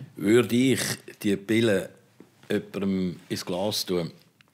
Würde ich die Pille jemandem ins Glas tun?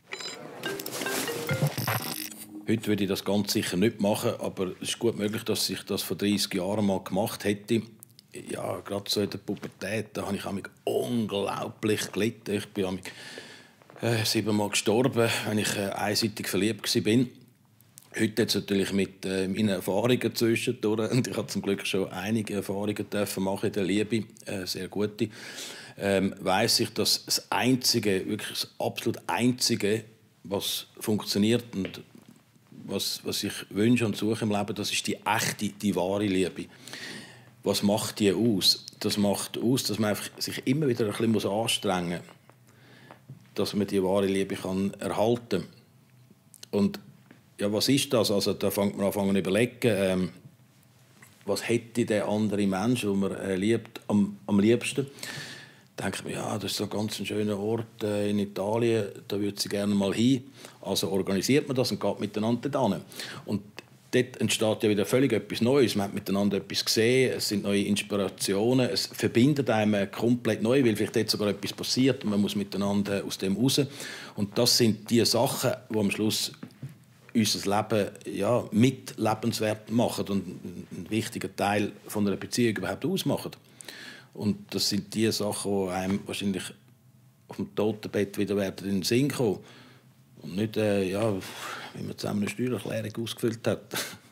Heute würde ich das ganz sicher nicht machen, aber es ist gut möglich, dass ich das vor 30 Jahren mal gemacht hätte. Ja, gerade so in der Pubertät, da habe ich unglaublich gelitten. Ich bin 7-mal gestorben, wenn ich einseitig verliebt war. Heute jetzt natürlich mit meinen Erfahrungen zwischendurch, und ich habe zum Glück schon einige Erfahrungen dürfen machen in der Liebe, sehr gute, weiss ich, dass das Einzige, wirklich das absolut Einzige, was funktioniert und was ich wünsche und suche im Leben, das ist die echte, die wahre Liebe. Was macht die aus? Das macht aus, dass man sich immer wieder ein bisschen anstrengen muss, dass man die wahre Liebe erhalten kann. Und ja, was ist das? Also, da fängt man an zu überlegen, was hätte der andere Mensch, den man liebt, am liebsten. Da denkt man, ja, das ist so ein ganz schöner Ort in Italien, da würde sie gerne mal hin. Also organisiert man das und geht miteinander hin. Und dort entsteht ja wieder völlig etwas Neues. Man hat miteinander etwas gesehen, es sind neue Inspirationen, es verbindet einem komplett neu, weil vielleicht dort sogar etwas passiert und man muss miteinander aus dem raus. Und das sind die Sachen, die am Schluss unser Leben ja, mit lebenswert machen und einen wichtigen Teil von einer Beziehung überhaupt ausmachen. Und das sind die Sachen, die einem wahrscheinlich auf dem Totenbett wieder werden in den Sinn kommen. Und nicht, wie man zusammen eine Steuererklärung ausgefüllt hat.